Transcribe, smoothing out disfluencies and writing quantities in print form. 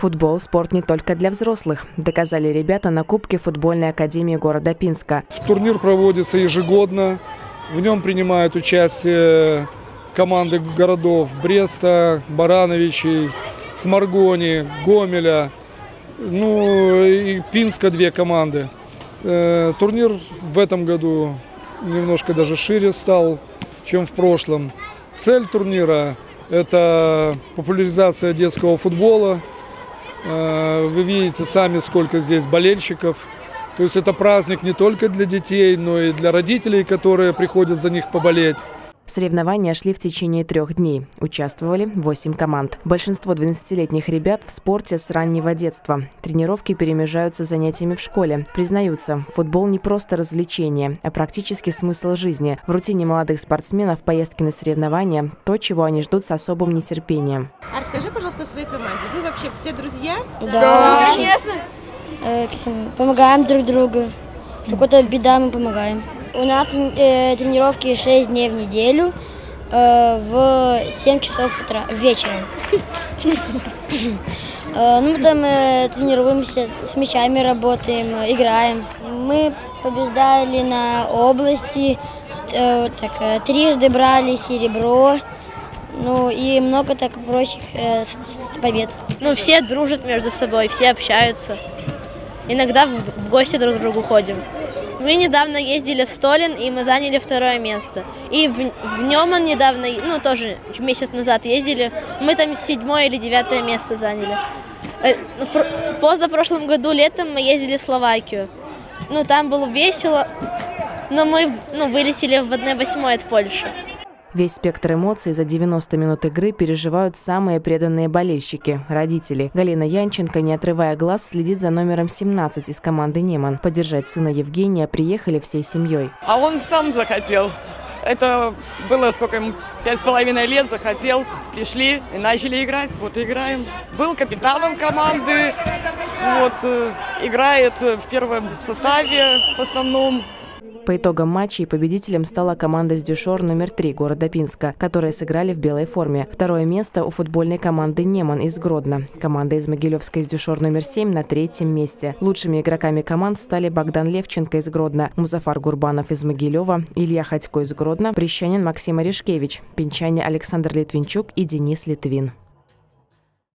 Футбол – спорт не только для взрослых, доказали ребята на Кубке футбольной академии города Пинска. Турнир проводится ежегодно. В нем принимают участие команды городов Бреста, Барановичей, Сморгони, Гомеля, и Пинска 2 команды. Турнир в этом году немножко даже шире стал, чем в прошлом. Цель турнира – это популяризация детского футбола. Вы видите сами, сколько здесь болельщиков. То есть это праздник не только для детей, но и для родителей, которые приходят за них поболеть. Соревнования шли в течение 3 дней. Участвовали 8 команд. Большинство 12-летних ребят в спорте с раннего детства. Тренировки перемежаются занятиями в школе. Признаются, футбол не просто развлечение, а практически смысл жизни. В рутине молодых спортсменов поездки на соревнования – то, чего они ждут с особым нетерпением. А расскажи, пожалуйста, о своей команде. Вы вообще все друзья? Да, конечно. Помогаем друг другу. Если какая-то беда, мы помогаем. У нас тренировки 6 дней в неделю в 7 часов утра, вечером. Мы там тренируемся, с мячами работаем, играем. Мы побеждали на области, 3 брали серебро, и много так прочих побед. Все дружат между собой, все общаются. Иногда в гости друг к другу ходим. Мы недавно ездили в Столин, и мы заняли 2 место. И в Неман недавно, тоже месяц назад ездили, мы там 7 или 9 место заняли. В позапрошлом году летом мы ездили в Словакию. Там было весело, но мы вылетели в 1/8 от Польши. Весь спектр эмоций за 90 минут игры переживают самые преданные болельщики – родители. Галина Янченко, не отрывая глаз, следит за номером 17 из команды «Неман». Поддержать сына Евгения приехали всей семьей. А он сам захотел. Это было, 5,5 лет захотел. Пришли и начали играть. Вот играем. Был капитаном команды. Играет в первом составе в основном. По итогам матчей победителем стала команда из Дюшор номер 3 города Пинска, которые сыграли в белой форме. 2 место у футбольной команды «Неман» из Гродно. Команда из Могилевска из Дюшор номер 7 на 3-м месте. Лучшими игроками команд стали Богдан Левченко из Гродно, Музафар Гурбанов из Могилева, Илья Ходько из Гродно, Прищанин Максим Орешкевич, пинчане Александр Литвинчук и Денис Литвин.